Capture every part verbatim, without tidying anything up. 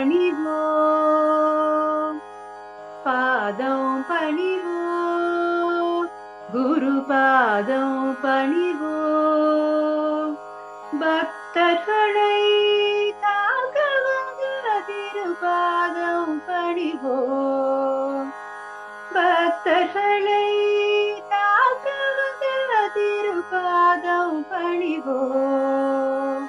பணிவோம், பாதம் பணிவோம், குரு பாதம் பணிவோம், பக்தர்களை காக்க வந்த திருபாதம் பணிவோம், பக்தர்களை காக்க வந்த திருபாதம் பணிவோம்,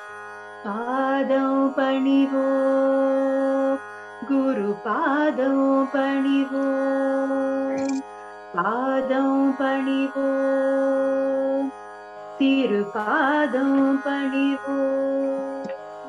பாதம் பணிவோம், குரு பாதம் பணிவோம், பாதம் பணிவோம், திருபாதம் பணிவோம்.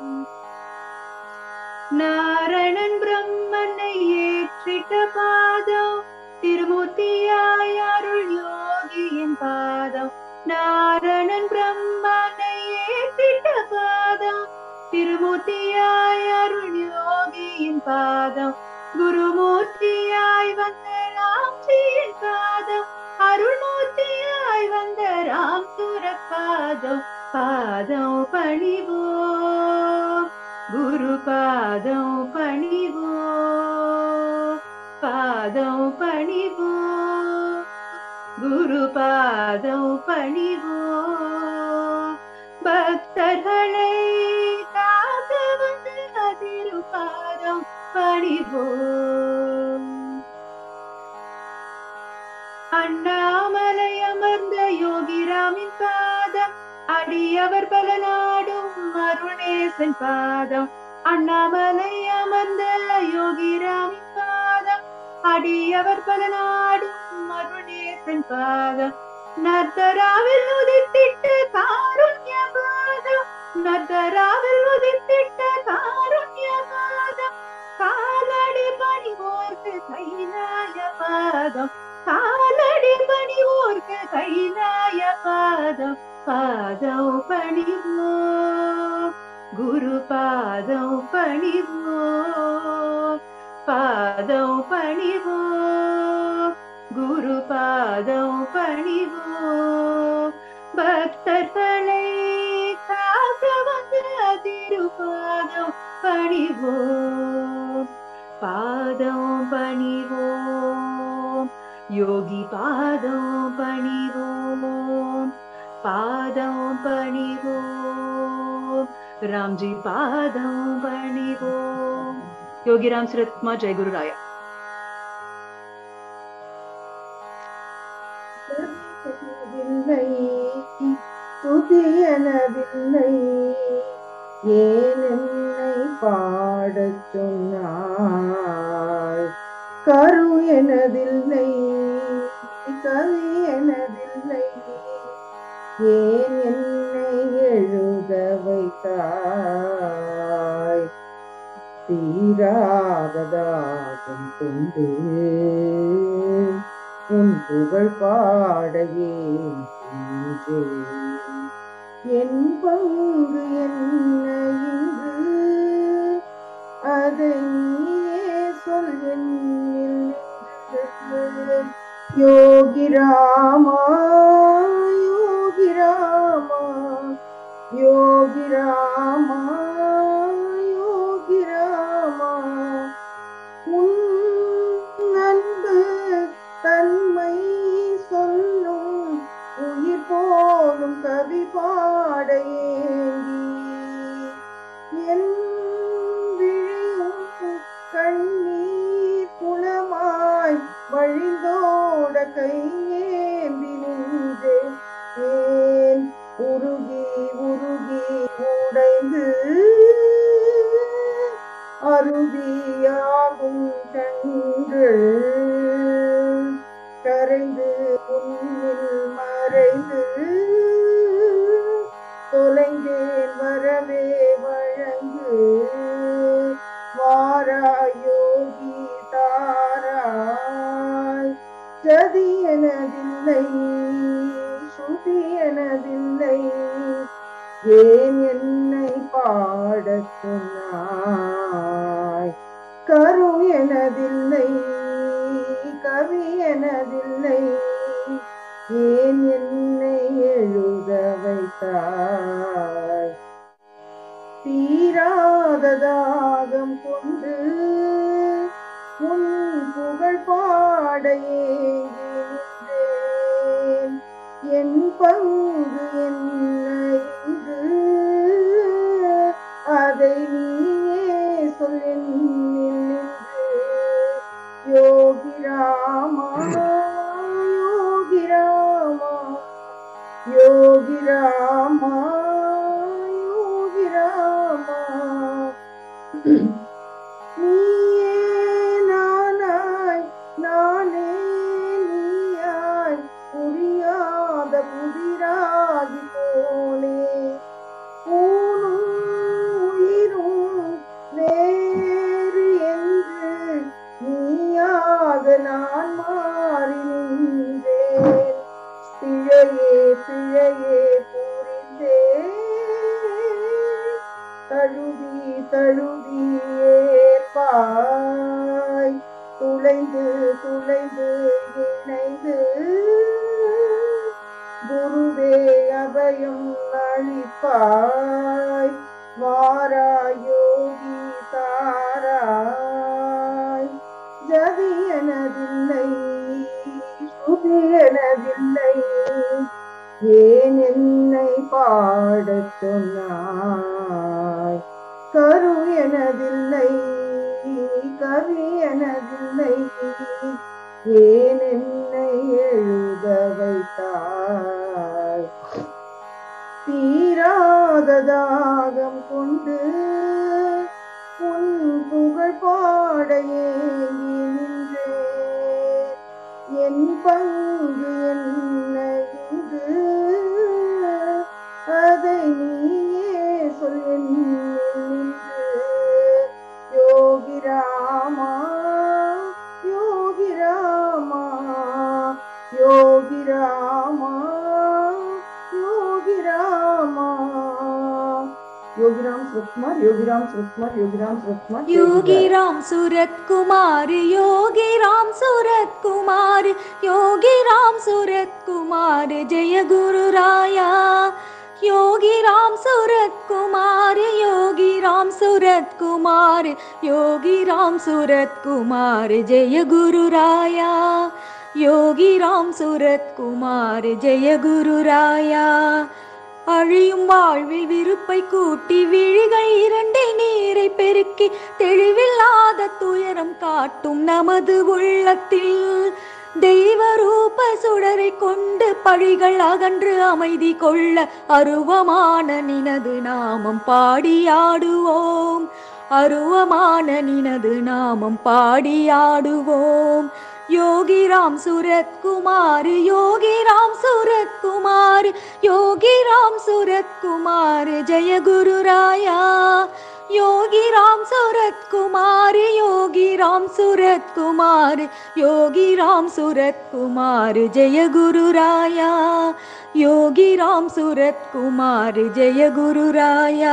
நாரணன் பிரம்மனை ஏற்றிட்ட பாதம், திருமூர்த்தியாய் அருள் யோகியின் பாதம், நாரணன் பிரம்மனை ஏற்றிட்ட பாதம், திருமூர்த்தியாய் அருள் யோகியின் பாதம், குருமூர்த்தியாய் வந்த ராம்ஜியின் பாதம், அருள்மூர்த்தியாய் வந்த ராம் சுரபாதம், பாதம் பணிவோம், குரு பாதம் பணிவோம், பாதம் பணிவோம், குரு பாதம் பணிவோம், பக்தர்களை காக்க வந்த திருபாதம் பணிவோம். அண்ணாமலை அமர்ந்த யோகிராமின் பாதம், அடியவர் பல நாடும் அருணேசன் பாதம், அண்ணாமலை அமர்ந்த யோகிராமின் பாதம், அடியவர் பல நாடும் அருணேசன் பாதம், நர்தராவில் உதித்திட்ட காருண்ய பாதம், நர்தராவில் உதித்திட்ட காருண்ய பாதம், காலடி பணிவோர்க்கு கைலாய பாதம், காலடி பணிவோர்க்கு கைலாய பாதம், பாதம் பணிவோம், குரு பாதம் பணிவோம், பாதம் பணிவோம், குரு பாதம் பணிவோம், பக்தர்களை காக்க வந்த திருபாதம் பணிவோம், பாதம் பணிவோம், யோகி பாதம் பணிவோம், பாதம் பணிவோம், ராம்ஜி பாதம் பணிவோம். யோகி ராம் சுரத்மா ஜெய குரு ராயா. துதியனதில்லை, ஏன் என்னை பாடச் சொன்னாய், கரு எனதில்லை, கவி எனதில்லை, ஏன் என்னை எழுத வைத்தாய், தீராததாகும் கொண்டு உன் புகழ் பாடையே என் பங்கு என்ன இங்கு, அதை நீயே சொல் என்னில். யோகி ராமா, யோகி ராமா, யோகி ராமா, யோகி ராமா, உன் அன்பு தன்மை சொல்லும் உயிர் போலும் கவி பாட ஏங்கி, என் விழியும் கண்ணீர் குளமாய் வழிந்தோட கையேந்தி நின்றேன், ஏன் உருகி உருகி உடைந்து அருவியாகும் கண்கள் கரைந்து உன்னில் மறைந்து தொலைந்தேன், வரவே வழங்கு வாராய் யோகி தாராய், ஜதி எனதில்லை, சுதி எனதில்லை, ஏன் என்னை பாடச் சொன்னாய், கரு எனதில்லை, கவி எனதில்லை, ஏன் என்னை எழுத வைத்தாய், தீராத தாகம் கொண்டு ஏங்கி நின்றேன். என் பங்கு என்ன இங்கு, அதை நீயே சொல் என்னில் நின்று. யோகி ராமா யோகி ராமா யோகி ராமா யோகி ராமா. நீயே நானாய் நானே நீயாய் புரியாத புதிராகி போனே. ஊனும் உயிரும் வேறு என்று நீயாக நான் மாறி நின்றேன். பிழையே பிழையே புரிந்தேன். தழுவி தழுவி ஏற்பாய், துளைந்து துளைந்து இணைந்து குருவே அபயம் அளிப்பாய். வாராய் யோகி தாராய். ஜதி எனதில்லை ஸ்ருதி எனதில்லை, ஏன் என்னை பாடச் சொன்னாய். கரு எனதில்லை கவி எனதில்லை, ஏன் என்னை எழுத வைத்தாய். தீராத தாகம் கொண்டு உன் புகழ் பாட ஏங்கி நின்றேன். என் பங்கு என்ன இங்கு, அதை நீயே சொல் என்னில் நின்று. யோகி ராமா யோகி ராமா யோகி ராமா யோகி ராமா. योगीराम सूरत कुमार योगीराम सूरत कुमार योगीराम सूरत कुमार योगीराम सूरत कुमार योगीराम सूरत कुमार योगीराम सूरत कुमार जय गुरु राया. योगीराम सूरत कुमार योगीराम सूरत कुमार योगीराम सूरत कुमार जय गुरु राया. योगीराम सूरत कुमार जय गुरु राया. அழியும் வாழ்வில் விருப்பை கூட்டி விழிகள் இரண்டில் நீரை பெருக்கி தெளிவில்லாத துயரம் காட்டும் நமது உள்ளத்தில் தெய்வ ரூப சுடரை கொண்டு பழிகள் அகன்று அமைதி கொள்ள அருவமான நினது நாமம் பாடியாடுவோம். அருவமான நினது நாமம் பாடியாடுவோம். योगीराम सूरत कुमार योगीराम सूरत कुमार योगीराम सूरत कुमार जय गुरु राया. योगीराम सूरत कुमार योगीराम सूरत कुमार योगीराम सूरत कुमार जय गुरु राया. योगीराम सूरत कुमार जय गुरु राया.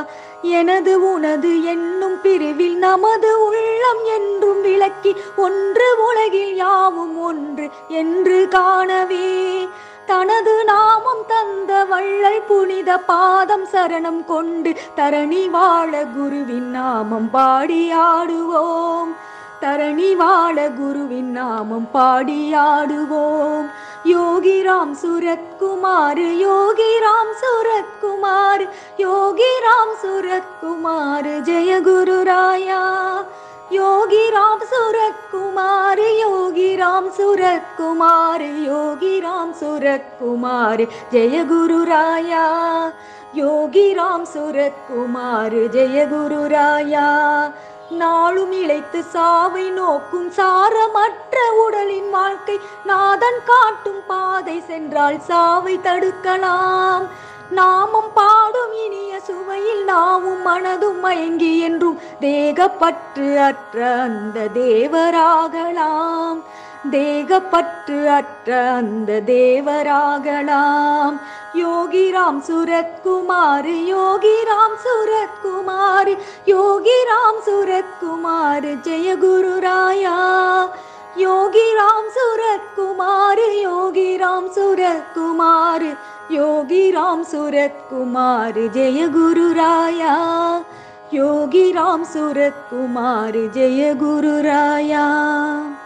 எனது உனது என்னும் பிரிவில் நமது உள்ளம் என்றும் விளக்கி ஒன்று உலகில் யாவும் ஒன்று என்று காணவே தனது நாமம் தந்த வள்ளல் புனித பாதம் சரணம் கொண்டு தரணி வாழ குருவின் நாமம் பாடியாடுவோம். தரணி வாழ குருவின் நாமம் பாடியாடுவோம். योगीराम सूरत कुमार योगीराम सूरत कुमार योगीराम सूरत कुमार जय गुरु राया. योगीराम सूरत कुमार योगीराम सूरत कुमार योगीराम सूरत कुमार जय गुरु राया. योगीराम सूरत कुमार जय गुरु राया. நாளும் இழைத்து சாவை நோக்கும் சாரமற்ற உடலின் வாழ்க்கை நாதன் காட்டும் பாதை சென்றால் சாவை தடுக்கலாம். நாமம் பாடும் இனிய சுவையில் நாவும் மனதும் மயங்கி என்றும் தேகப்பற்று அற்ற அந்த தேவராகலாம். தேகப்பற்று அற்ற அந்த தேவராகலாம். योगीराम सूरत कुमार योगीराम सूरत कुमार योगीराम सूरत कुमार जय गुरु राया. योगीराम सूरत कुमार योगीराम सूरत कुमार योगीराम सूरत कुमार जय गुरु राया. योगीराम सूरत कुमार जय गुरु राया.